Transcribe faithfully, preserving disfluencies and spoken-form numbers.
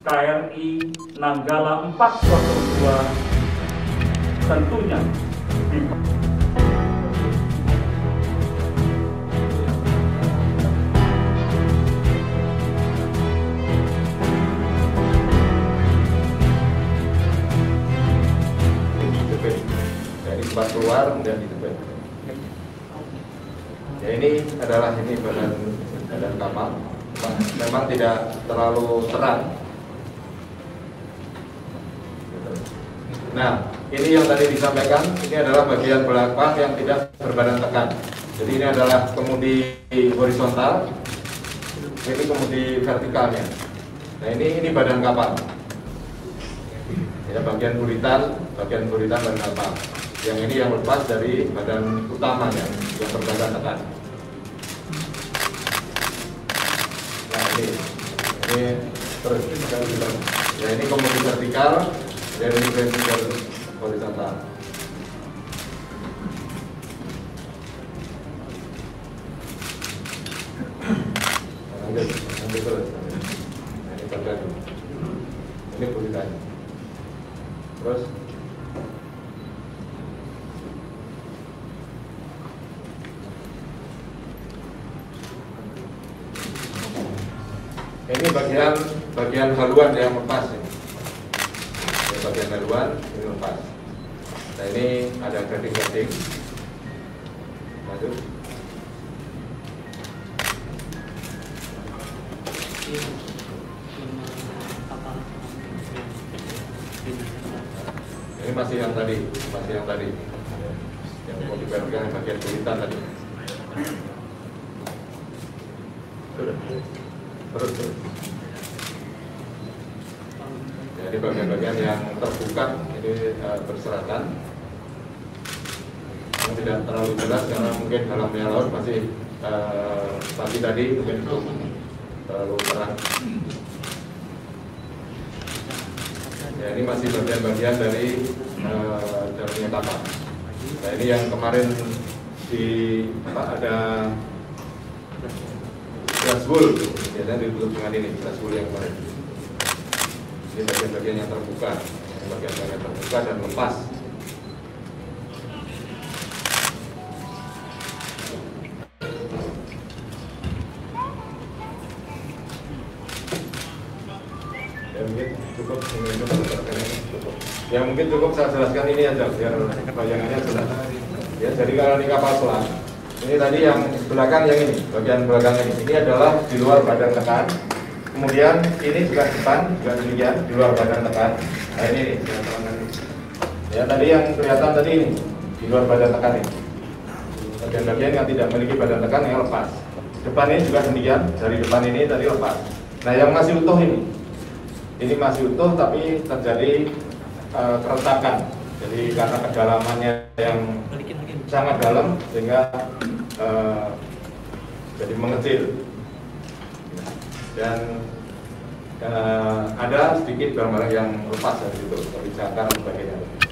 K R I Nanggala empat nol dua tentunya di dari tempat keluar kemudian ditebak. Ya ini adalah ini badan badan kapal. Memang tidak terlalu terang. Nah, ini yang tadi disampaikan, ini adalah bagian belakang yang tidak berbadan tekan. Jadi ini adalah kemudi horizontal, ini kemudi vertikalnya. Nah ini ini badan kapal. Ya, bagian buritan, bagian buritan badan kapal. Yang ini yang lepas dari badan utamanya, yang berbadan tekan. Nah ini, ini terus ya ini kemudi vertikal. Dan ini vertikal horizontal. Lanjut, lanjut terus. Nah, ini tergadu. Ini buritan. Terus ini bagian bagian haluan yang lepas ini. Bagian haluan ini lepas. Nah ini ada grating-grating. Lanjut. Ini masih yang tadi, masih yang tadi, yang mau diperhatikan bagian buritan tadi. Sudah. Terus terus. Jadi bagian-bagian yang terbuka ini uh, berserakan, yang tidak terlalu jelas karena mungkin dalamnya laut masih uh, pagi tadi mungkin belum terlalu terang. Ya ini masih bagian-bagian dari uh, dalamnya kapal. Nah ini yang kemarin di apa ada flashbulb, biasanya ditutup dengan ini flashbulb yang kemarin. Ini bagian-bagian yang terbuka, bagian-bagian terbuka dan lepas. Ya mungkin cukup, ini cukup. Ya mungkin cukup saya jelaskan ini aja biar bayangannya jelas. Ya jadi kalau ini kapal selam, ini tadi yang belakang yang ini, bagian belakang ini, ini adalah di luar badan tekan. Kemudian ini juga depan, juga demikian di luar badan tekan. Nah ini, ya tadi yang kelihatan tadi ini di luar badan tekan ini. Bagian-bagian yang tidak memiliki badan tekan yang lepas. Depan ini juga demikian, dari depan ini tadi lepas. Nah yang masih utuh ini, ini masih utuh tapi terjadi uh, keretakan. Jadi karena kedalamannya yang sangat dalam sehingga uh, jadi mengecil. Dan uh, ada sedikit barang-barang yang lepas dari situ, dari jangkar dan sebagainya.